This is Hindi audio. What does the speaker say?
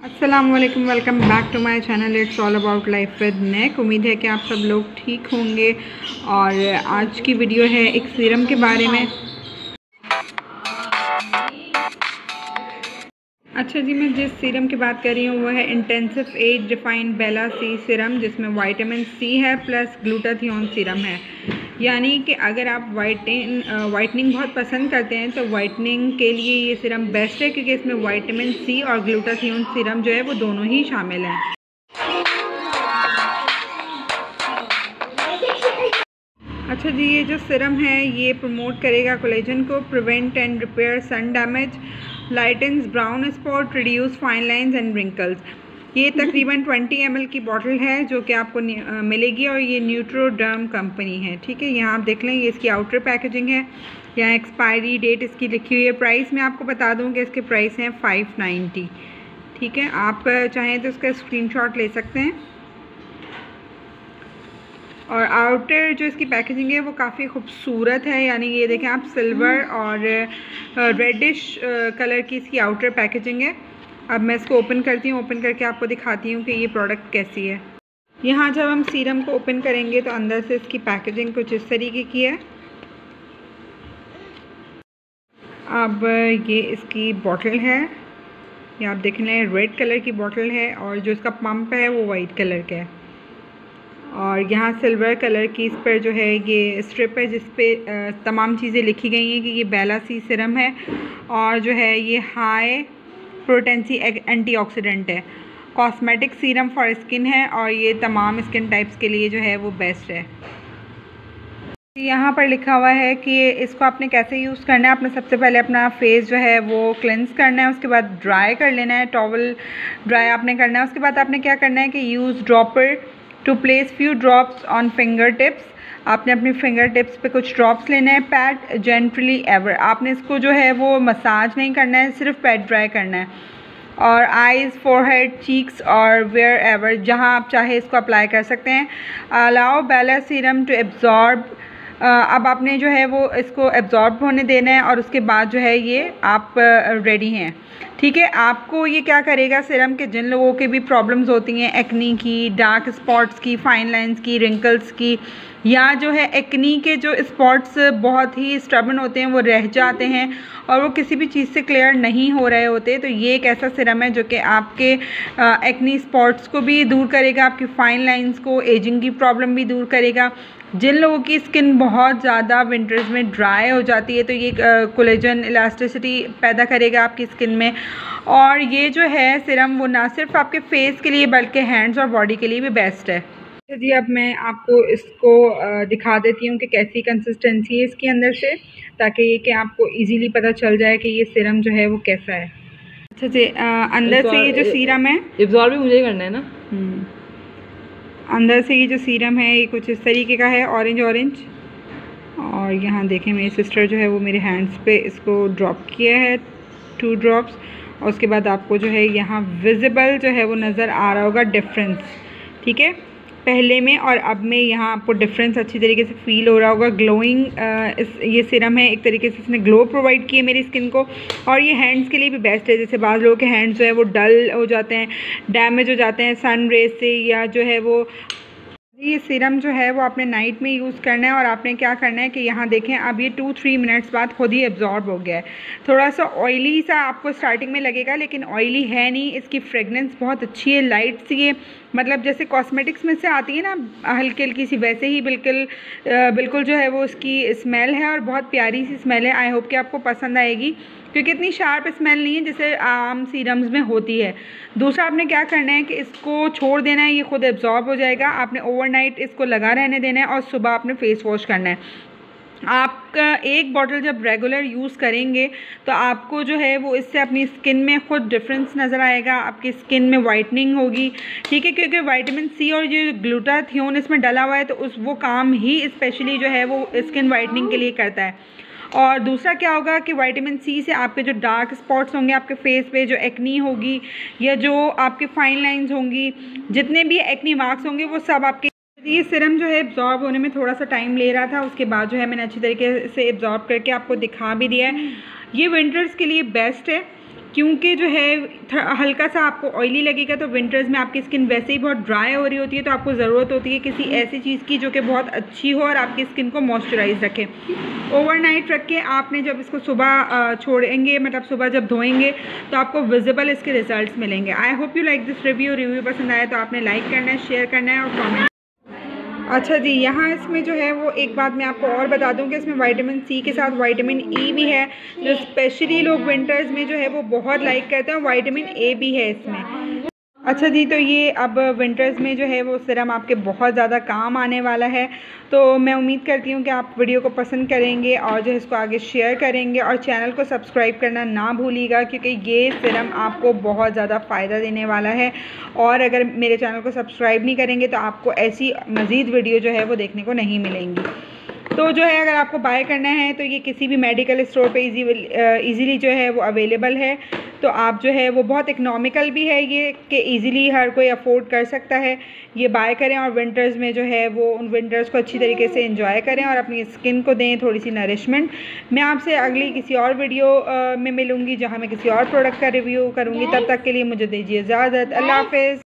अस्सलामुअलैकुम, welcome back to my channel. It's all about life with नेक। उम्मीद है कि आप सब लोग ठीक होंगे। और आज की वीडियो है एक सीरम के बारे में। अच्छा जी, मैं जिस सीरम की बात कर रही हूँ वो है intensive age defined Bella C serum, जिसमें विटामिन सी है प्लस ग्लूटाथियोन सीरम है। यानी कि अगर आप वाइटनिंग बहुत पसंद करते हैं तो वाइटनिंग के लिए ये सीरम बेस्ट है, क्योंकि इसमें विटामिन सी और ग्लूटाथियोन सीरम जो है वो दोनों ही शामिल हैं। अच्छा जी, ये जो सीरम है ये प्रमोट करेगा कोलेजन को, prevent and repair sun damage, lightens brown spot, reduce fine lines and wrinkles. ये तकरीबन 20 ml की बॉटल है जो कि आपको मिलेगी, और ये न्यूट्रोडर्म कंपनी है। ठीक है, यहाँ आप देख लें, ये इसकी आउटर पैकेजिंग है। यहाँ एक्सपायरी डेट इसकी लिखी हुई है। प्राइस मैं आपको बता दूँ कि इसके प्राइस हैं 590। ठीक है, आप चाहें तो इसका स्क्रीनशॉट ले सकते हैं। और आउटर जो इसकी पैकेजिंग है वो काफ़ी खूबसूरत है। यानी ये देखें आप, सिल्वर और रेडिश कलर की इसकी आउटर पैकेजिंग है। अब मैं इसको ओपन करती हूँ, ओपन करके आपको दिखाती हूँ कि ये प्रोडक्ट कैसी है। यहाँ जब हम सीरम को ओपन करेंगे तो अंदर से इसकी पैकेजिंग कुछ इस तरीके की है। अब ये इसकी बॉटल है, ये आप देख लें, रेड कलर की बॉटल है, और जो इसका पंप है वो वाइट कलर का है। और यहाँ सिल्वर कलर की इस पर जो है ये स्ट्रिप है, जिस पे तमाम चीज़ें लिखी गई हैं कि ये बेला सी सीरम है, और जो है ये हाई पोटेंसी एंटीऑक्सीडेंट है, कॉस्मेटिक सीरम फॉर स्किन है, और ये तमाम स्किन टाइप्स के लिए जो है वो बेस्ट है। यहाँ पर लिखा हुआ है कि इसको आपने कैसे यूज़ करना है। आपने सबसे पहले अपना फेस जो है वो क्लेंस करना है, उसके बाद ड्राई कर लेना है, टॉवल ड्राई आपने करना है। उसके बाद आपने क्या करना है कि use dropper to place few drops on finger tips. आपने अपनी फिंगर टिप्स पे कुछ ड्रॉप्स लेना है। पैट जेंटली एवर, आपने इसको जो है वो मसाज नहीं करना है, सिर्फ पैट ड्राई करना है। और आइज़, फोरहेड, चीक्स और वेयर एवर, जहाँ आप चाहे इसको अप्लाई कर सकते हैं। Allow Bella serum to absorb, अब आपने जो है वो इसको एब्जॉर्ब होने देना है, और उसके बाद जो है ये आप रेडी हैं। ठीक है, आपको ये क्या करेगा सीरम के, जिन लोगों के भी प्रॉब्लम्स होती हैं एक्नी की, डार्क स्पॉट्स की, फाइन लाइंस की, रिंकल्स की, या जो है एक्नी के जो स्पॉट्स बहुत ही स्टबन होते हैं वो रह जाते हैं और वो किसी भी चीज़ से क्लियर नहीं हो रहे होते, तो ये एक ऐसा सीरम है जो कि आपके एक्नी स्पॉट्स को भी दूर करेगा, आपकी फाइन लाइंस को, एजिंग की प्रॉब्लम भी दूर करेगा। जिन लोगों की स्किन बहुत ज़्यादा विंटर्स में ड्राई हो जाती है तो ये कोलेजन इलास्टिसिटी पैदा करेगा आपकी स्किन में। और ये जो है सीरम वो ना सिर्फ आपके फेस के लिए बल्कि हैंड्स और बॉडी के लिए भी बेस्ट है। जी, अब मैं आपको इसको दिखा देती हूँ कि कैसी कंसिस्टेंसी है इसके अंदर से, ताकि ये कि आपको इजीली पता चल जाए कि ये सीरम जो है वो कैसा है। अच्छा जी, अंदर से ये जो सीरम है, एब्जॉर्ब भी मुझे करना है ना। अंदर से ये जो सीरम है ये कुछ इस तरीके का है, ऑरेंज ऑरेंज। और यहाँ देखें, मेरी सिस्टर जो है वो मेरे हैंड्स पे इसको ड्रॉप किया है, 2 ड्रॉप्स। और उसके बाद आपको जो है यहाँ विजिबल जो है वो नज़र आ रहा होगा डिफरेंस। ठीक है, पहले में और अब में यहाँ आपको डिफरेंस अच्छी तरीके से फील हो रहा होगा। ग्लोइंग ये सीरम है, एक तरीके से इसने ग्लो प्रोवाइड किए मेरी स्किन को, और ये हैंड्स के लिए भी बेस्ट है। जैसे बाज़ लोगों के हैंड्स जो है वो डल हो जाते हैं, डैमेज हो जाते हैं सन रेज से, या जो है वो ये सीरम जो है वो आपने नाइट में यूज़ करना है। और आपने क्या करना है कि यहाँ देखें, अब ये 2-3 मिनट्स बाद खुद ही एब्जॉर्ब हो गया है। थोड़ा सा ऑयली सा आपको स्टार्टिंग में लगेगा, लेकिन ऑयली है नहीं। इसकी फ्रेगनेंस बहुत अच्छी है, लाइट सी है, मतलब जैसे कॉस्मेटिक्स में से आती है ना हल्की हल्की सी, वैसे ही बिल्कुल जो है वो उसकी स्मेल है, और बहुत प्यारी सी स्मेल है। आई होप कि आपको पसंद आएगी, क्योंकि इतनी शार्प स्मेल नहीं है जैसे आम सीरम्स में होती है। दूसरा, आपने क्या करना है कि इसको छोड़ देना है, ये खुद एब्जॉर्ब हो जाएगा। आपने ओवरनाइट इसको लगा रहने देना है, और सुबह आपने फेस वॉश करना है। आपका एक बॉटल जब रेगुलर यूज़ करेंगे तो आपको जो है वो इससे अपनी स्किन में खुद डिफरेंस नज़र आएगा, आपकी स्किन में वाइटनिंग होगी। ठीक है, क्योंकि विटामिन सी और ये ग्लूटाथियोन इसमें डला हुआ है, तो वो काम ही स्पेशली जो है वो स्किन वाइटनिंग के लिए करता है। और दूसरा क्या होगा कि विटामिन सी से आपके जो डार्क स्पॉट्स होंगे आपके फेस पे, जो एक्नी होगी, या जो आपके फाइन लाइंस होंगी, जितने भी एक्नी मार्क्स होंगे, वो सब आपके। ये सीरम जो है एब्जॉर्ब होने में थोड़ा सा टाइम ले रहा था, उसके बाद जो है मैंने अच्छी तरीके से एब्जॉर्ब करके आपको दिखा भी दिया है। ये विंटर्स के लिए बेस्ट है, क्योंकि जो है हल्का सा आपको ऑयली लगेगा, तो विंटर्स में आपकी स्किन वैसे ही बहुत ड्राई हो रही होती है, तो आपको ज़रूरत होती है किसी ऐसी चीज़ की जो कि बहुत अच्छी हो और आपकी स्किन को मॉइस्चराइज रखे। ओवरनाइट रख के आपने जब इसको सुबह छोड़ेंगे, मतलब सुबह जब धोएंगे, तो आपको विजिबल इसके रिजल्ट्स मिलेंगे। I hope you like this review पसंद आया तो आपने लाइक करना है, शेयर करना है और कमेंट। अच्छा जी, यहाँ इसमें जो है वो एक बात मैं आपको और बता दूं कि इसमें विटामिन सी के साथ विटामिन ई भी है, जो स्पेशली लोग विंटर्स में जो है वो बहुत लाइक करते हैं। विटामिन ए भी है इसमें। अच्छा जी, तो ये अब विंटर्स में जो है वो सीरम आपके बहुत ज़्यादा काम आने वाला है, तो मैं उम्मीद करती हूँ कि आप वीडियो को पसंद करेंगे और जो है इसको आगे शेयर करेंगे और चैनल को सब्सक्राइब करना ना भूलिएगा, क्योंकि ये सीरम आपको बहुत ज़्यादा फ़ायदा देने वाला है। और अगर मेरे चैनल को सब्सक्राइब नहीं करेंगे तो आपको ऐसी मज़ीद वीडियो जो है वो देखने को नहीं मिलेंगी। तो जो है अगर आपको बाय करना है तो ये किसी भी मेडिकल स्टोर पे इजीली जो है वो अवेलेबल है। तो आप जो है वो बहुत इकनॉमिकल भी है ये, कि इजीली हर कोई अफोर्ड कर सकता है। ये बाय करें और विंटर्स में जो है वो उन विंटर्स को अच्छी तरीके से एंजॉय करें और अपनी स्किन को दें थोड़ी सी नरिशमेंट। मैं आपसे अगली किसी और वीडियो में मिलूँगी जहाँ मैं किसी और प्रोडक्ट का रिव्यू करूँगी। तब तक के लिए मुझे दीजिए इजाज़त। अल्लाह हाफ़िज़।